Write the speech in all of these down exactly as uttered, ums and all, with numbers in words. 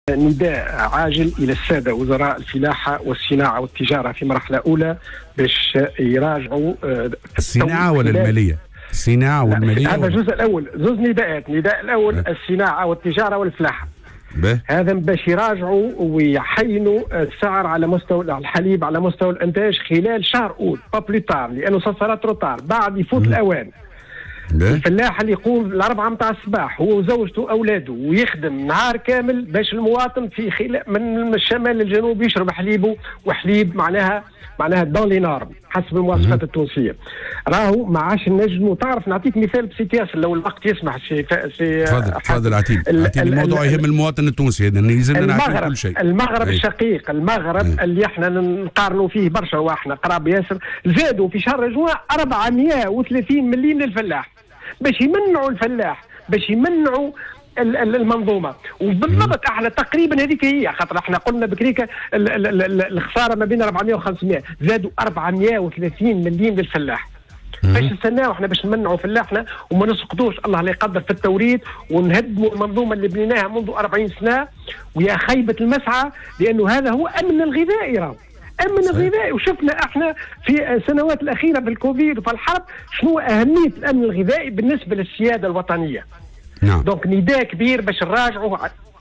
نداء عاجل إلى السادة وزراء الفلاحة والصناعة والتجارة في مرحلة أولى باش يراجعوا الصناعة ولا المالية؟ الصناعة والمالية. هذا الجزء الأول، زوج نداءات، النداء الأول أه. الصناعة والتجارة والفلاحة. به. هذا باش يراجعوا ويحينوا السعر على مستوى الحليب على مستوى الإنتاج خلال شهر أول، با بلوتار، لأنه صار تروتار، بعد يفوت م. الأوان. ده. الفلاح اللي يقوم الأربعة متاع الصباح هو وزوجته وأولاده ويخدم نهار كامل باش المواطن في خلال من الشمال للجنوب يشرب حليبه وحليب معناها معناها دون لي نورم حسب المواصفات التونسيه. راهو ما عادش نجموا. تعرف نعطيك مثال بسيت ياسر لو الوقت يسمح. سي سي تفضل تفضل عتيب. عتيب الموضوع يهم المواطن التونسي هذا يلزمنا نعرف كل شيء. المغرب الشقيق، المغرب أي. اللي احنا نقارنوا فيه برشا واحنا قراب ياسر، زادوا في شهر جوان أربعمائة وثلاثين مليم للفلاح باش يمنعوا الفلاح، باش يمنعوا المنظومه. وبالضبط احنا تقريبا هذيك هي، خاطر احنا قلنا بكريكه الخساره ما بين أربعمائة وخمسمائة، زادوا أربعمائة وثلاثين مليم للفلاح. باش نستناو احنا باش نمنعوا فلاحنا وما نسقطوش الله لا يقدر في التوريد ونهدموا المنظومه اللي بنيناها منذ أربعين سنه، ويا خيبه المسعى، لانه هذا هو امن الغذائي. راهو امن الغذائي، وشفنا احنا في السنوات الاخيره بالكوفيد وفي الحرب شنو اهميه الامن الغذائي بالنسبه للسياده الوطنيه. نعم. دونك نداء كبير باش نراجعوا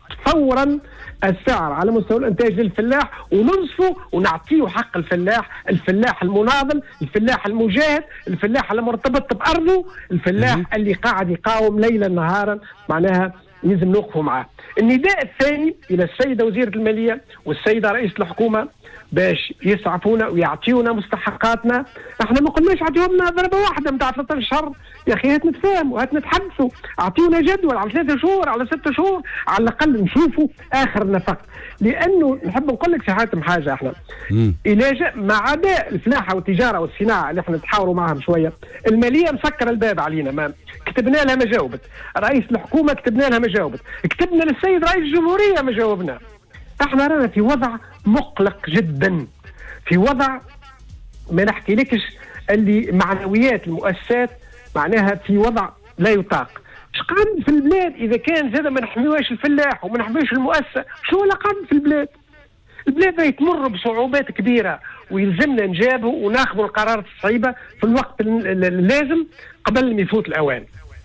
فورا السعر على مستوى الانتاج للفلاح وننصفوا ونعطيه حق الفلاح، الفلاح المناضل، الفلاح المجاهد، الفلاح المرتبط بارضه، الفلاح مم. اللي قاعد يقاوم ليلا نهارا، معناها لازم نوقفوا معاه. النداء الثاني الى السيده وزيره الماليه والسيده رئيس الحكومه باش يسعفونا ويعطيونا مستحقاتنا. احنا ما قلناش اعطيهم لنا ضربه واحده نتاع ثلاثة عشر شهر، يا اخي هات نتفاهموا، هات نتحدثوا، اعطيونا جدول على ثلاثة شهور على ستة شهور على الاقل نشوفوا اخر نفق. لانه نحب نقول لك سي حاتم حاجه، احنا الى جاء مع عداء الفلاحه والتجاره والصناعه اللي احنا نتحاوروا معهم شويه، الماليه مسكره الباب علينا، ما كتبنا لها ما جاوبت، رئيس الحكومه كتبنا لها ما جاوبت، كتبنا للسيد رئيس الجمهوريه ما جاوبنا. احنا رانا في وضع مقلق جدا، في وضع ما نحكي لكش اللي معنويات المؤسسات معناها في وضع لا يطاق. اش قاعد في البلاد اذا كان زاد ما نحميوش الفلاح وما نحميوش المؤسسه؟ شو اللي قاعد في البلاد؟ البلاد راهي تمر بصعوبات كبيره ويلزمنا نجابوا وناخذوا القرارات الصعيبه في الوقت اللازم قبل ما يفوت الاوان.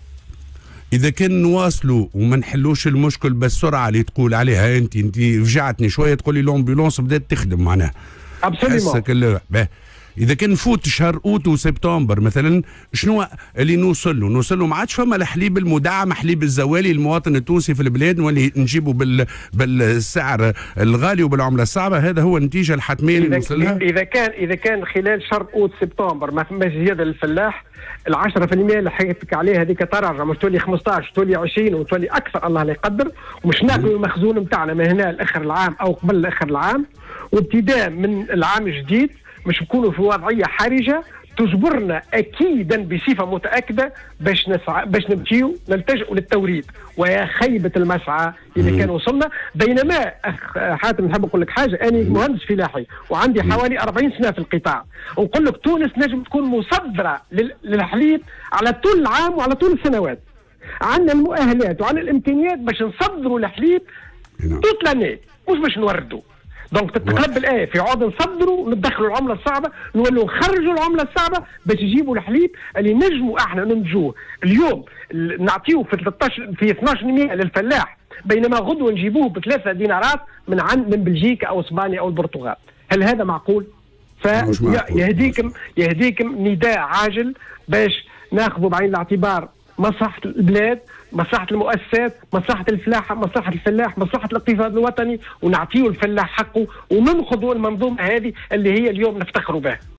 إذا كان نواصلوا وما نحلوش المشكل بالسرعة اللي تقول عليها أنت، أنت فجعتني شوية تقول لي الأمبولانس بدأت تخدم معناها. أبسوليمون. إذا كان نفوت شهر أوت وسبتمبر مثلا، شنو اللي نوصل له؟ نوصل له ما عادش فما الحليب المدعم، حليب الزوالي المواطن التونسي في البلاد واللي نجيبه بال بالسعر الغالي وبالعملة الصعبة. هذا هو النتيجة الحتمية اللي نوصل لها. إذا كان إذا كان خلال شهر أوت سبتمبر ما فماش زيادة للفلاح، العشرة في المية اللي حكيتك عليها هذيك تراجع، مش تولي خمسطاش تولي عشرين وتولي أكثر الله لا يقدر، ومش ناكلوا المخزون نتاعنا من هنا لآخر العام أو قبل لآخر العام، وابتداء من العام الجديد مش نكونوا في وضعيه حرجه تجبرنا اكيدا بصفه متاكده باش نسعى باش نمشيو نلتجئوا للتوريد. ويا خيبه المسعى اللي كان وصلنا. بينما اخ حاتم نحب نقول لك حاجه، انا مهندس فلاحي وعندي حوالي أربعين سنه في القطاع، ونقول لك تونس نجم تكون مصدره للحليب على طول العام وعلى طول السنوات. عندنا المؤهلات وعندنا الامكانيات باش نصدروا الحليب توت لاني، مش باش نوردوا. دونك تتقلب الايه في عوض نصدروا وندخلوا العمله الصعبه، نولوا نخرجوا العمله الصعبه باش يجيبوا الحليب اللي نجموا احنا ننتجوه اليوم نعطيوه في ثلاثطاش في اثناش بالمئة للفلاح، بينما غدوه نجيبوه بثلاثه دينارات من عند من بلجيكا او اسبانيا او البرتغال. هل هذا معقول؟ فيهديكم يهديكم نداء عاجل باش ناخذوا بعين الاعتبار مصلحة البلاد، مصلحة المؤسسات، مصلحة الفلاحة، مصلحة الفلاح، مصلحة الاقتصاد الوطني، ونعطيه الفلاح حقه وننقذوا المنظومة هذه اللي هي اليوم نفتخروا بها.